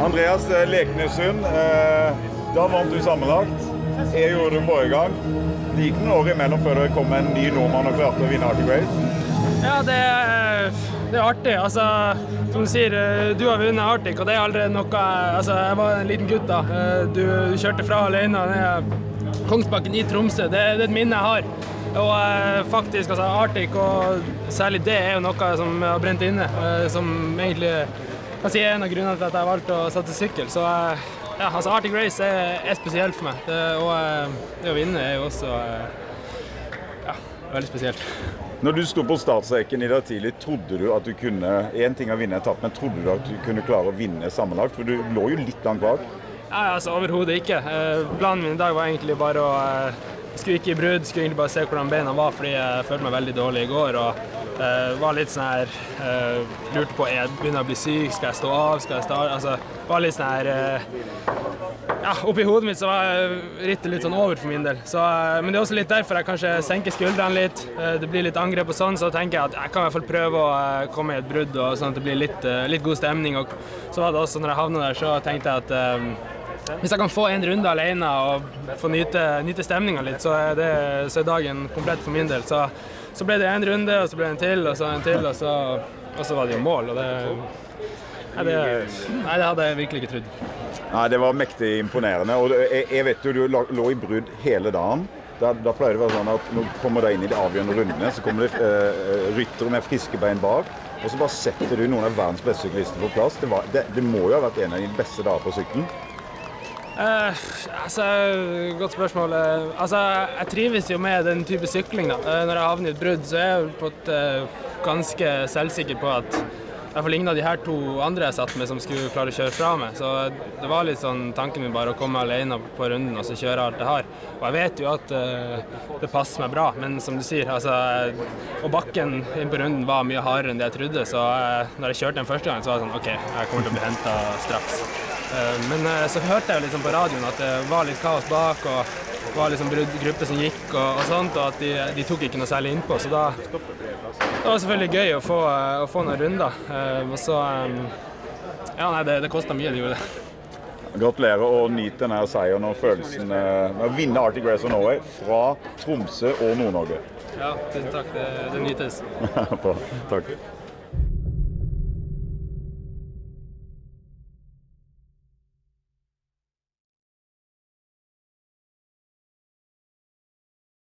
Andreas Leknesund, da vant du sammenlagt. Jeg gjorde det forrige gang. Det gikk noen år imellom før det kom en ny nordmann og klarte å vinne Arctic Race. Ja, det er artig. Altså, som du sier, du har vunnet Arctic, og det er aldri noe... Altså, jeg var en liten gutt da. Du kjørte fra alene ned Kongsbakken i Tromsø. Det er et minne jeg har. Og faktisk, altså, Arctic, og særlig det er jo noe som har brent inne, som egentlig kan si er en av grunnene til at jeg valgte å satse sykkel. Så ja, altså Arctic Race er spesielt for meg, og det å vinne er jo også ja, veldig spesielt. Når du stod på startstreken i dag tidlig, trodde du at du kunne, en ting å vinne etapp, men trodde du at du kunne klare å vinne sammenlagt? For du lå jo litt langt bak. Ja, altså overhodet ikke. Planen min i dag var egentlig bare å skulle ikke i brudd, skulle egentlig bare se hvordan beina var, fordi jeg følte meg veldig dårlig i går, og var litt sånn her, lurte på, jeg begynner å bli syk, skal jeg stå av, skal jeg starte, altså, var litt sånn her, ja, oppi hodet mitt så var rittet litt sånn over for min del, så, men det er også litt derfor jeg kanskje senker skuldrene litt, det blir litt angrep og sånn, så tenker jeg at jeg kan i hvert fall prøve å komme i et brudd, og sånn at det blir litt god stemning, og så var det også, når jeg havnet der, så tenkte jeg at hvis jeg kan få en runde alene og få nyte stemningen litt, så er dagen komplett for min del. Så ble det en runde, og så ble det en til, og så en til, og så var det jo mål. Og det hadde jeg virkelig ikke trodd. Nei, det var mektig imponerende. Og jeg vet jo, du lå i brudd hele dagen. Da pleier det å være sånn at når du kommer deg inn i de avgjørende rundene, så kommer det ryttere med friske bein bak, og så bare setter du noen av verdens beste syklister på plass. Det må jo ha vært en av de beste dager på sykkelen. Altså, godt spørsmål. Altså, jeg trives jo med den type sykling da. Når jeg havner i et brudd, så er jeg på et ganske selvsikker på at jeg får ligne de her to andre jeg satt med som skulle klare å kjøre fra meg. Så det var litt sånn tanken min bare å komme alene på runden og så kjøre alt jeg har. Og jeg vet jo at det passer meg bra, men som du sier, altså, og bakken inn på runden var mye hardere enn det jeg trodde, så når jeg kjørte den første gangen så var det sånn, ok, jeg kommer til å bli hentet straks. Men så hørte jeg jo liksom på radioen at det var litt kaos bak, og det var liksom gruppe som gikk og sånt, og at de tok ikke noe særlig innpå, så det var selvfølgelig gøy å få noen runder. Og så, ja nei, det kostet mye, det gjorde det. Gratulerer og nyt denne seieren og følelsen med å vinne Arctic Race of Norway fra Tromsø og Nord-Norge. Ja, tusen takk, det nytes. Takk.